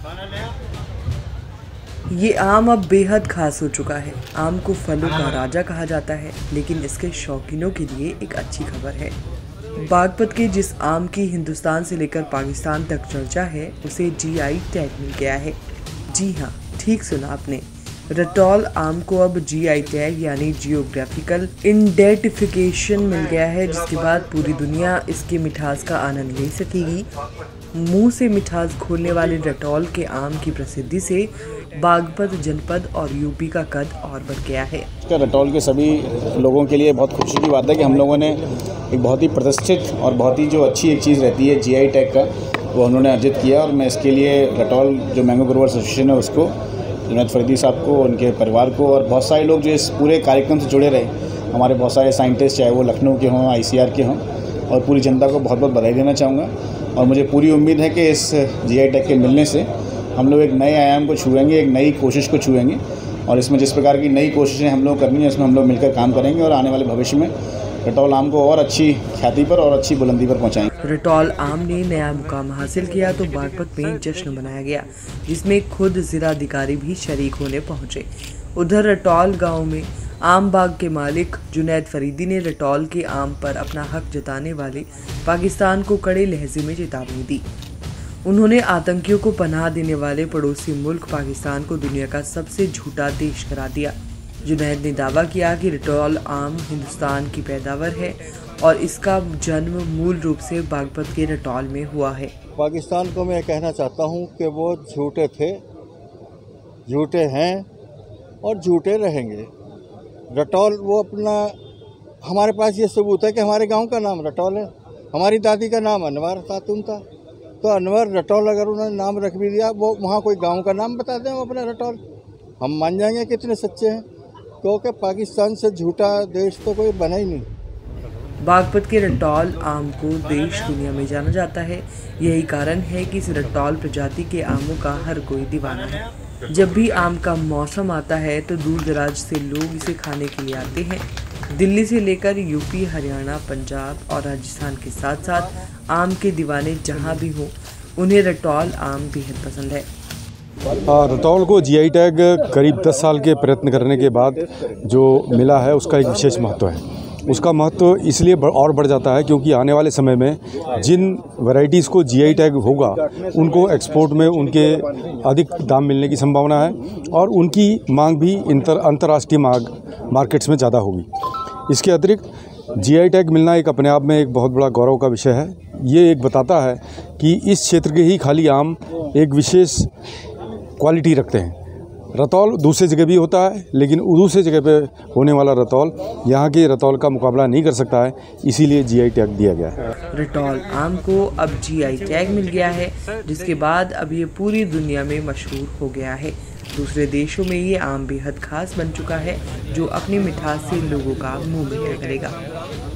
ये आम अब बेहद खास हो चुका है। आम को फलों का राजा कहा जाता है, लेकिन इसके शौकीनों के लिए एक अच्छी खबर है। बागपत के जिस आम की हिंदुस्तान से लेकर पाकिस्तान तक चर्चा है, उसे जीआई टैग मिल गया है। जी हाँ, ठीक सुना आपने। रटौल आम को अब जीआई टैग यानी जियोग्राफिकल आइडेंटिफिकेशन मिल गया है, जिसके बाद पूरी दुनिया इसके मिठास का आनंद ले सकेगी। मुंह से मिठास घोलने वाले रटौल के आम की प्रसिद्धि से बागपत जनपद और यूपी का कद और बढ़ गया है। रटौल के सभी लोगों के लिए बहुत खुशी की बात है कि हम लोगों ने एक बहुत ही प्रतिष्ठित और बहुत ही जो अच्छी एक चीज़ रहती है जीआई टैग का, वो उन्होंने अर्जित किया। और मैं इसके लिए रटौल जो मैंगो ग्रोवर्स एसोसिएशन है उसको, जुनैद फरीदी साहब को, उनके परिवार को और बहुत सारे लोग जो इस पूरे कार्यक्रम से जुड़े रहे, हमारे बहुत सारे साइंटिस्ट, चाहे वो लखनऊ के हों, आईसीआर के हों, और पूरी जनता को बहुत बहुत बधाई देना चाहूँगा। और मुझे पूरी उम्मीद है कि इस जीआई टैग के मिलने से हम लोग एक नए आयाम को छुएंगे, एक नई कोशिश को छुएंगे। और इसमें जिस प्रकार की नई कोशिशें हम लोग करनी है, इसमें हम लोग मिलकर काम करेंगे और आने वाले भविष्य में रटौल आम को और अच्छी ख्याति पर और अच्छी बुलंदी पर पहुंचाएंगे। रटौल आम ने नया मुकाम हासिल किया तो बागपत में जश्न मनाया गया, जिसमें खुद जिलाधिकारी भी शरीक होने पहुंचे। उधर रटौल गांव में आम बाग के मालिक जुनैद फरीदी ने रटौल के आम पर अपना हक जताने वाले पाकिस्तान को कड़े लहजे में चेतावनी दी। उन्होंने आतंकियों को पनाह देने वाले पड़ोसी मुल्क पाकिस्तान को दुनिया का सबसे झूठा देश करार दिया। जुनैद ने दावा किया कि रटौल आम हिंदुस्तान की पैदावार है और इसका जन्म मूल रूप से बागपत के रटौल में हुआ है। पाकिस्तान को मैं कहना चाहता हूं कि वो झूठे थे, झूठे हैं और झूठे रहेंगे। रटौल वो अपना, हमारे पास ये सबूत है कि हमारे गांव का नाम रटौल है, हमारी दादी का नाम अनवर खातून था, तो अनवर रटौल अगर उन्होंने नाम रख भी दिया, वो वहाँ कोई गांव का नाम बता दें वो अपना रटौल, हम मान जाएंगे कितने सच्चे हैं, क्योंकि पाकिस्तान से झूठा देश तो कोई बना ही नहीं। बागपत के रटौल आम को देश दुनिया में जाना जाता है। यही कारण है कि इस रटौल प्रजाति के आमों का हर कोई दीवाना है। जब भी आम का मौसम आता है तो दूर दराज से लोग इसे खाने के लिए आते हैं। दिल्ली से लेकर यूपी, हरियाणा, पंजाब और राजस्थान के साथ साथ आम के दीवाने जहां भी हों, उन्हें रटौल आम बेहद पसंद है। रटौल को जीआई टैग करीब 10 साल के प्रयत्न करने के बाद जो मिला है, उसका एक विशेष महत्व है। उसका महत्व इसलिए और बढ़ जाता है क्योंकि आने वाले समय में जिन वैरायटीज़ को जीआई टैग होगा, उनको एक्सपोर्ट में उनके अधिक दाम मिलने की संभावना है और उनकी मांग भी अंतर्राष्ट्रीय मार्केट्स में ज़्यादा होगी। इसके अतिरिक्त जीआई टैग मिलना एक अपने आप में एक बहुत बड़ा गौरव का विषय है। ये एक बताता है कि इस क्षेत्र के ही खाली आम एक विशेष क्वालिटी रखते हैं। रतौल दूसरे जगह भी होता है, लेकिन दूसरे जगह पे होने वाला रतौल यहाँ के रतौल का मुकाबला नहीं कर सकता है, इसीलिए जीआई टैग दिया गया है। रटौल आम को अब जीआई टैग मिल गया है, जिसके बाद अब ये पूरी दुनिया में मशहूर हो गया है। दूसरे देशों में ये आम बेहद खास बन चुका है, जो अपनी मिठास से लोगों का मुंह मीठा करेगा।